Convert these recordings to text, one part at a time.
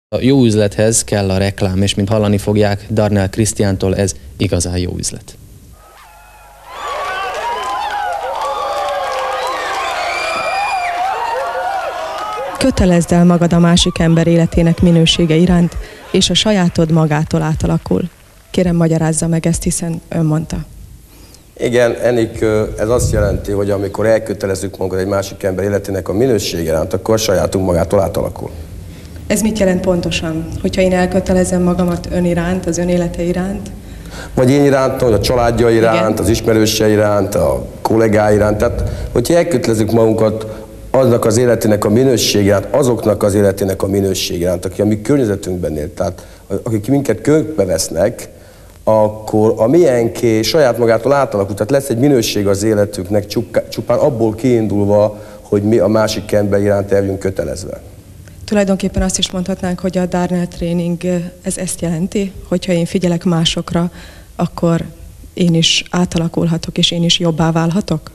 A jó üzlethez kell a reklám, és mint hallani fogják Darnell Krisztiántól, ez igazán jó üzlet. Kötelezd el magad a másik ember életének minősége iránt, és a sajátod magától átalakul. Kérem, magyarázza meg ezt, hiszen ön mondta. Igen, Enikő, ez azt jelenti, hogy amikor elkötelezzük magunkat egy másik ember életének a minősége iránt, akkor a sajátunk magától átalakul. Ez mit jelent pontosan? Hogyha én elkötelezem magamat ön iránt, az ön élete iránt? Vagy én iránt, vagy a családja iránt, igen, az ismerőse iránt, a kollégái iránt. Tehát, hogyha elkötelezzük magunkat aznak az életének a minőségét, azoknak az életének a minőségét, akik a mi környezetünkben él, tehát akik minket körülbevesznek, akkor a miénké saját magától átalakul, tehát lesz egy minőség az életünknek csupán abból kiindulva, hogy mi a másik ember iránt el vagyunk kötelezve. Tulajdonképpen azt is mondhatnánk, hogy a Darnell tréning ez ezt jelenti, hogyha én figyelek másokra, akkor én is átalakulhatok, és én is jobbá válhatok?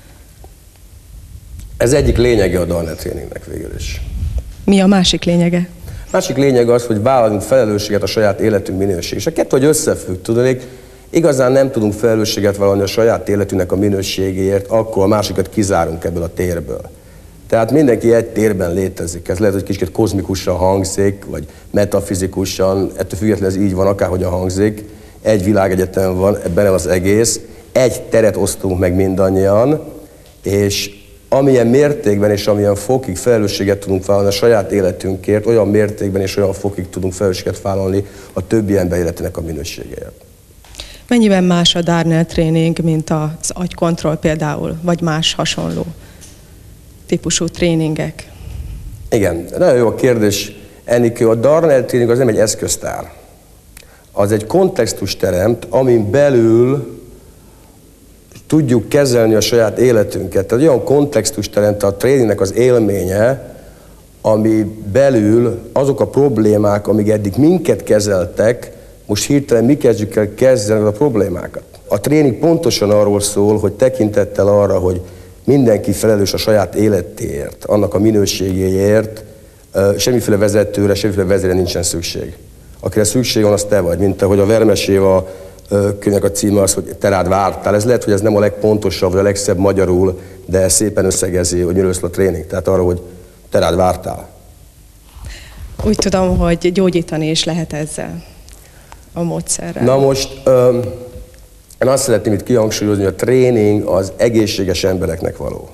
Ez egyik lényege a Darnell tréningnek végül is. Mi a másik lényege? A másik lényege az, hogy vállalunk felelősséget a saját életünk minőség. És a kettő, hogy összefügg, tudod, igazán nem tudunk felelősséget vállalni a saját életünknek a minőségéért, akkor a másikat kizárunk ebből a térből. Tehát mindenki egy térben létezik. Ez lehet, hogy kicsit kozmikusan hangzik, vagy metafizikusan, ettől függetlenül ez így van, akárhogyan hangzik. Egy világegyetem van, ebben az egész. Egy teret osztunk meg mindannyian, és amilyen mértékben és amilyen fokig felelősséget tudunk vállalni a saját életünkért, olyan mértékben és olyan fokig tudunk felelősséget vállalni a többi ember életének a minőségéért. Mennyiben más a Darnell tréning, mint az agykontroll például, vagy más hasonló típusú tréningek? Igen, nagyon jó a kérdés, Enikő. A Darnell tréning az nem egy eszköztár. Az egy kontextus teremt, amin belül tudjuk kezelni a saját életünket. Tehát olyan kontextus teremt a tréningnek az élménye, ami belül azok a problémák, amíg eddig minket kezeltek, most hirtelen mi kezdjük el kezelni a problémákat. A tréning pontosan arról szól, hogy tekintettel arra, hogy mindenki felelős a saját életéért, annak a minőségéért, semmiféle vezetőre, semmiféle vezére nincsen szükség. Akire szükség van, az te vagy, mint ahogy a Vermes Éva könyvnek a címe az, hogy te rád vártál. Ez lehet, hogy ez nem a legpontosabb, vagy a legszebb magyarul, de szépen összegezi, hogy miről szól a tréning. Tehát arra, hogy te rád vártál. Úgy tudom, hogy gyógyítani is lehet ezzel a módszerrel. Na most, én azt szeretném itt kihangsúlyozni, hogy a tréning az egészséges embereknek való.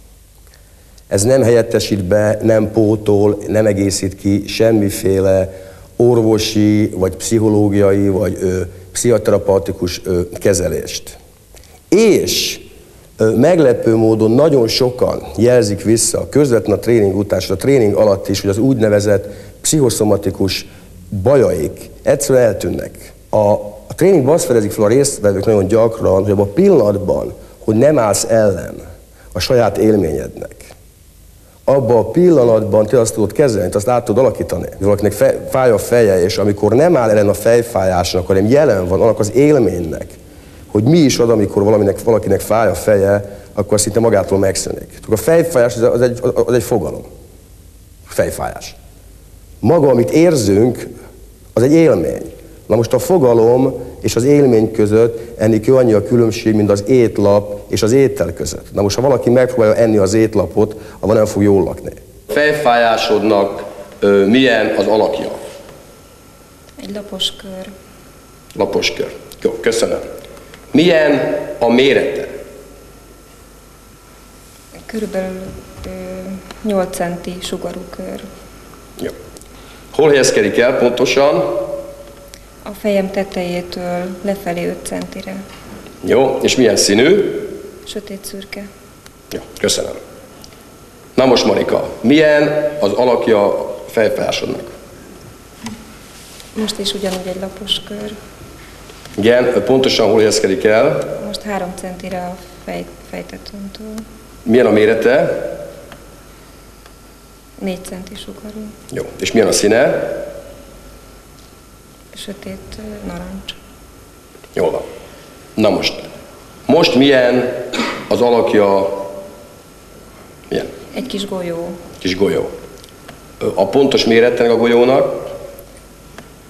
Ez nem helyettesít be, nem pótol, nem egészít ki semmiféle orvosi, vagy pszichológiai, vagy pszichoterapeutikus kezelést. És meglepő módon nagyon sokan jelzik vissza közvetlen a tréning után, és a tréning alatt is, hogy az úgynevezett pszichoszomatikus bajaik egyszerűen eltűnnek. A tréningban azt fedezik fel a résztvevők nagyon gyakran, hogy abban a pillanatban, hogy nem állsz ellen a saját élményednek, abban a pillanatban te azt tudod kezelni, te azt át tudod alakítani. Valakinek fáj a feje, és amikor nem áll ellen a fejfájásnak, hanem jelen van annak az élménynek, hogy mi is ad, amikor valakinek fáj a feje, akkor szinte magától megszűnik. A fejfájás az egy fogalom. Fejfájás. Maga, amit érzünk, az egy élmény. Na most a fogalom és az élmény között ennek annyi a különbség, mint az étlap és az étel között. Na most, ha valaki megpróbálja enni az étlapot, abban nem fog jól lakni. A fejfájásodnak milyen az alakja? Egy lapos kör. Lapos kör. Jó, köszönöm. Milyen a mérete? Körülbelül 8 centi sugarú kör. Jó. Hol helyezkedik el pontosan? A fejem tetejétől lefelé 5 centire. Jó, és milyen színű? Sötét szürke. Jó, köszönöm. Na most, Marika, milyen az alakja a fejfájásodnak? Most is ugyanúgy egy lapos kör. Igen, pontosan hol helyezkedik el? Most 3 centire a fejtetőntől. Milyen a mérete? 4 centi sugarú. Jó, és milyen a színe? Sötét narancs. Jól van. Na most milyen az alakja? Milyen? Egy kis golyó. Kis golyó. A pontos méretnek a golyónak?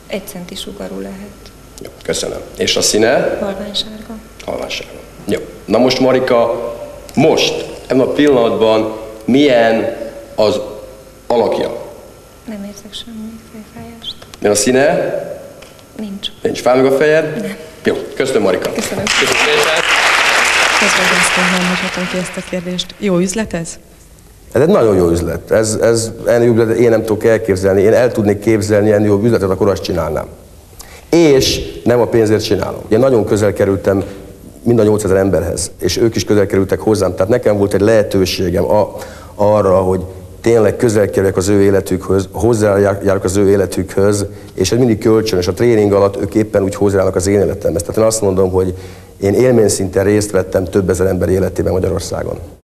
1 centi sugarú lehet. Jó, köszönöm. És a színe? Halványsárga. Halványsárga. Jó. Na most Marika, most, ebben a pillanatban milyen az alakja? Nem érzek semmi fejfájást. Milyen a színe? Nincs. Nincs. Fáj meg a fejed? Nem. Jó, köszönöm Marika. Köszönöm. Köszönöm szépen. Közben nem hagyhatom ki ezt a kérdést. Jó üzlet ez? Ez egy nagyon jó üzlet. Ez ennél jobb üzletet én nem tudok elképzelni. Én el tudnék képzelni ennél jobb üzletet, akkor azt csinálnám. És nem a pénzért csinálom. Én nagyon közel kerültem mind a 8000 emberhez, és ők is közel kerültek hozzám. Tehát nekem volt egy lehetőségem arra, hogy tényleg közel kerüljek az ő életükhöz, hozzájárok az ő életükhöz, és ez mindig kölcsönös. A tréning alatt ők éppen úgy hozzájárnak az én életemhez. Tehát én azt mondom, hogy én élményszinten részt vettem több ezer ember életében Magyarországon.